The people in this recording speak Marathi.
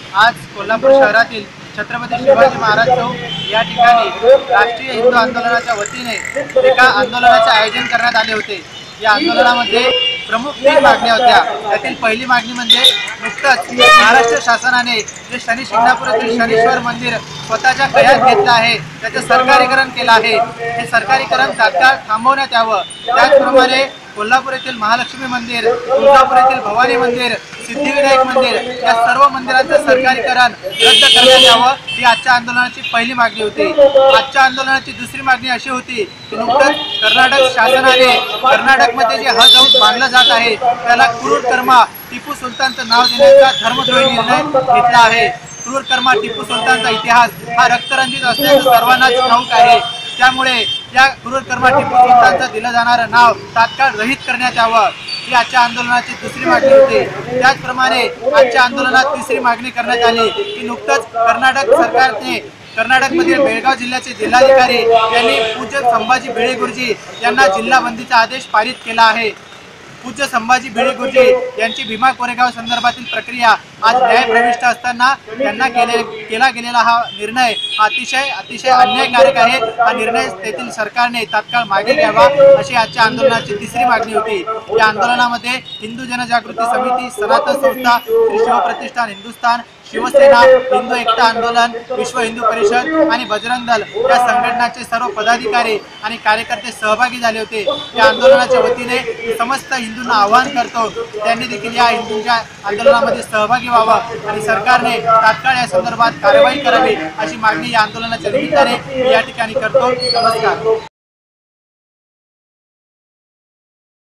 आज कोल्हापूर शहरातील छत्रपती शिवाजी महाराज चौक या ठिकाणी राष्ट्रीय हिंदू आंदोलनाच्या वतीने एका आंदोलनाचे आयोजन करण्यात आले होते। या आंदोलनामध्ये प्रमुख 3 मागण्या होत्या। त्यातील पहिली मागणी म्हणजे नुकतंच महाराष्ट्र शासनाने जे शनी शिंगणापूर येथील शनीश्वर मंदिर स्वतःच्या कयात घेतलं आहे त्याचं सरकारीकरण केलं आहे। हे सरकारीकरण तात्काळ थांबवण्यात यावं। त्याचप्रमाणे कोल्हापूर येथील महालक्ष्मी मंदिर, तुळजापूर येथील भवानी मंदिर, सिद्धिविनायक मंदिर या सर्व मंदिरांचं सरकारीकरण रद्द करण्यात यावं ही आजच्या आंदोलनाची पहिली मागणी होती। आजच्या आंदोलनाची दुसरी मागणी अशी होती की नुकतंच कर्नाटक शासनाने कर्नाटकमध्ये जे हज हाऊस बांधलं जात आहे त्याला क्रूर कर्मा टिपू सुलतानचं नाव देण्याचा धर्मद्रोही निर्णय घेतला आहे। क्रूर कर्मा टिपू सुलतानचा इतिहास हा रक्तरंजित असल्याचं सर्वांनाच ठाऊक आहे। त्यामुळे या क्रूर कर्मा टिपू सुलतानचं दिलं जाणारं नाव तात्काळ रहित करण्यात यावं ही आजच्या आंदोलनाची दुसरी मागणी होती। त्याचप्रमाणे आजच्या आंदोलनात तिसरी मागणी करण्यात आली की नुकतंच कर्नाटक सरकारने कर्नाटकमधील बेळगाव जिल्ह्याचे जिल्हाधिकारी यांनी पूज्य संभाजी भिडे गुरुजी यांना जिल्हा बंदीचा आदेश पारित केला आहे। पूज्य संभाजी भिडे गुरुजी यांची भीमा कोरेगाव संदर्भातील प्रक्रिया आज न्यायप्रविष्ट असताना त्यांना केला गेलेला हा निर्णय अतिशय अन्यायकारक आहे। हा निर्णय तेथील सरकारने तात्काळ मागे घ्यावा अशी आजच्या आंदोलनाची तिसरी मागणी होती। या आंदोलनामध्ये हिंदू जनजागृती समिती, सनातन संस्था, श्री शिवप्रतिष्ठान हिंदुस्थान, शिवसेना, हिंदू एकता आंदोलन, विश्व हिंदू परिषद आणि बजरंग दल या संघटनाचे सर्व पदाधिकारी आणि कार्यकर्ते सहभागी झाले होते। या आंदोलनाच्या वतीने समस्त हिंदूंना आवाहन करतो त्यांनी देखील या हिंदूंच्या आंदोलनामध्ये सहभागी व्हावं आणि सरकारने तात्काळ या संदर्भात कारवाई करावी अशी मागणी या आंदोलनाच्या निमित्ताने या ठिकाणी करतो। नमस्कार।